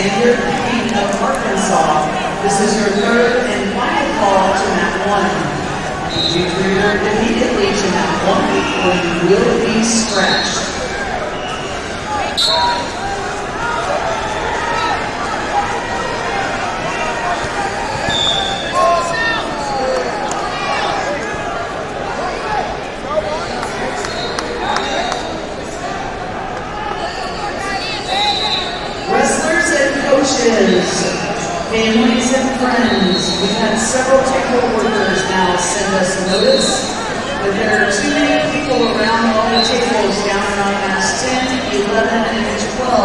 Alexander King of Arkansas. This is your third and final call to mat 1. I need you to return immediately to mat 1 or you will be scratched. Families and friends, we've had several table workers now send us notice that there are too many people around all the tables down on mats 10, 11, and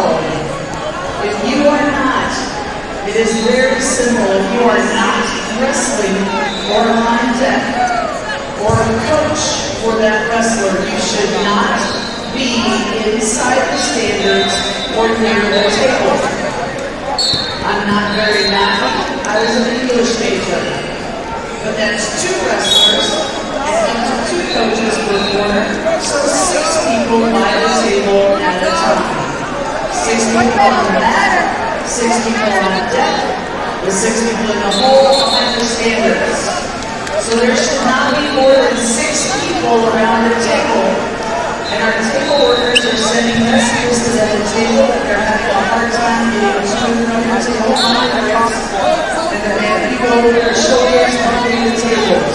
12. If you are not, it is very simple, if you are not wrestling or on deck or a coach for that wrestler, you should not be inside the standards or near the table. I'm not very math. I was an English major. But that's 2 wrestlers and up to 2 coaches per corner, so 6 people by the table at a time. 6 people on the mat, 6 people on the deck, with 6 people in the hole behind the standards. So there should not be more than 6 people around the table. And our table workers are sending messages to the table that they're having a hard time getting to and from the table conference, and that they have people over their shoulders bumping the tables.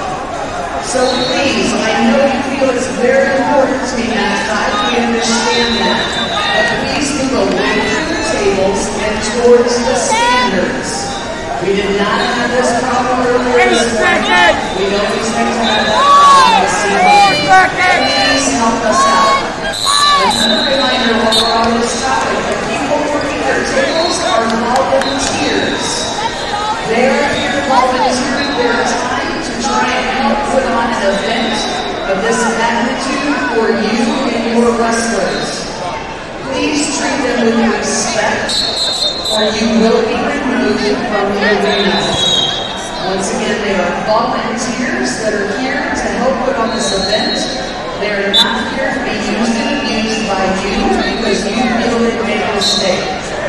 So please, I know you feel it's very important to be mat 5, we understand that. But please move away from the tables and towards the standards. We did not have this problem earlier this morning. We don't expect to have that problem this evening. Please help us out. Another reminder while we're on this topic, the people working their tables are volunteers. They are here volunteering their time to try and help put on an event of this magnitude for you and your wrestlers. Please treat them with respect, or you will be removed from the arena. Once again, they are volunteers that are here to help put on this event. They are not here to be used and abused by you because you feel they made a mistake.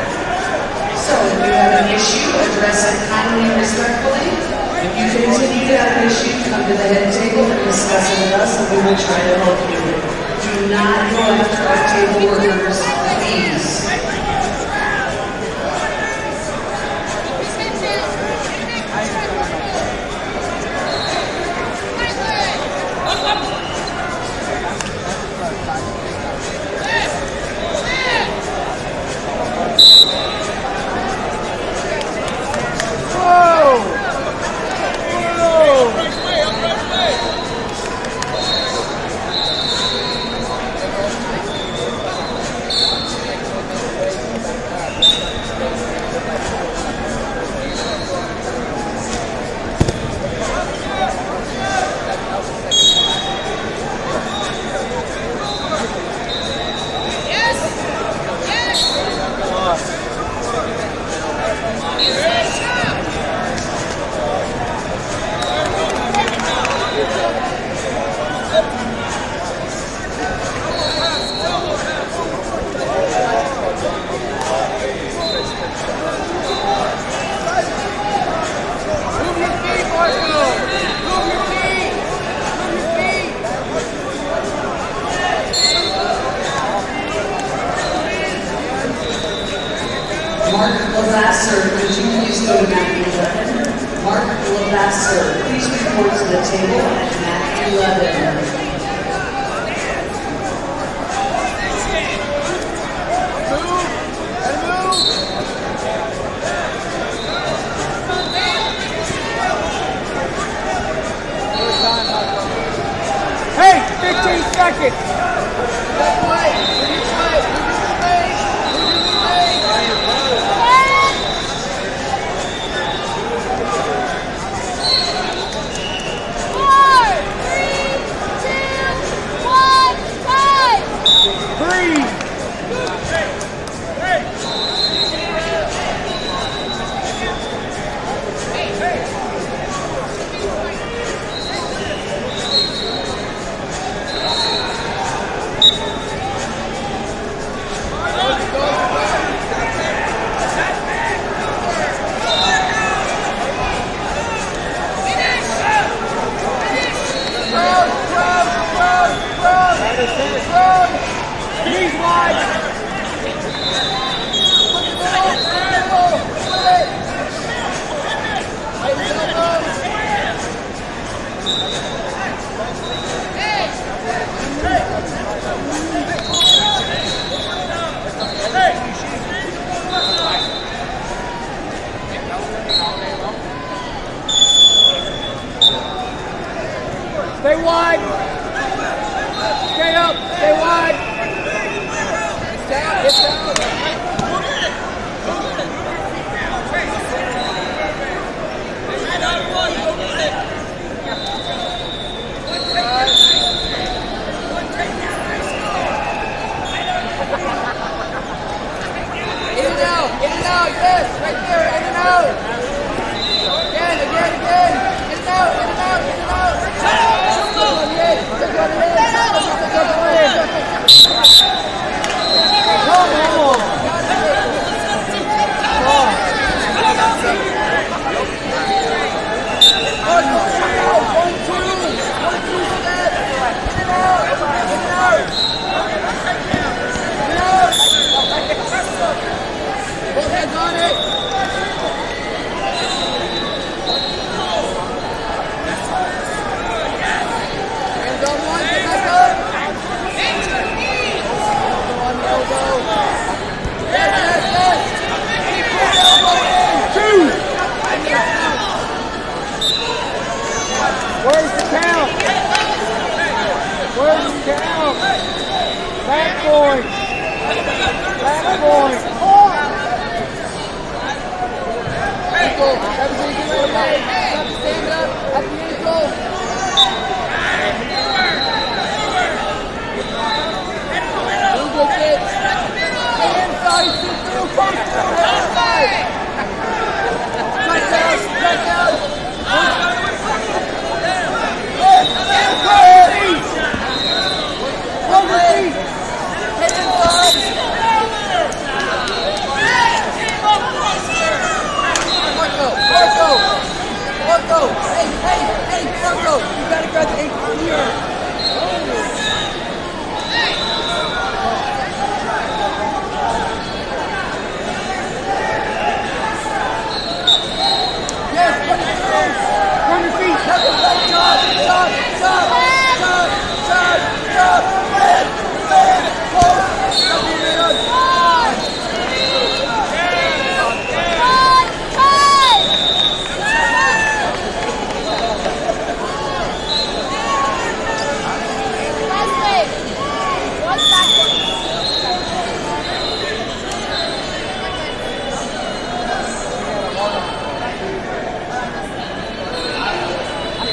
So if you have an issue, address it kindly and respectfully. If you continue to have an issue, come to the head table and discuss it with us, and we will try to help you. Do not go after our table workers, please. Mark Lavasser, could you please go to mat 11? Mark Lavasser, please report to the table at mat 11. Hey, 15 seconds. Where's the count? Where's the count? Back point. Back point. Ankle. Everybody get ready. Stand up at the ankle. Move with it. Stay inside. Sit through. Come inside. Right down. Right down. Marco! Hey, Marco! You gotta grab the ankle here! Yes, put it through! On your feet! Jump!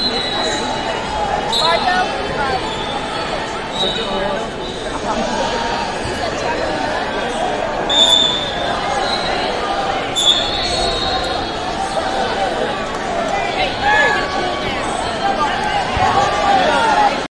Marco!